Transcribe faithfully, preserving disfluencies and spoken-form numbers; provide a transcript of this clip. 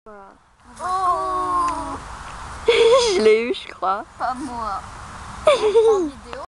Oh. Je l'ai eu, je crois. Pas moi.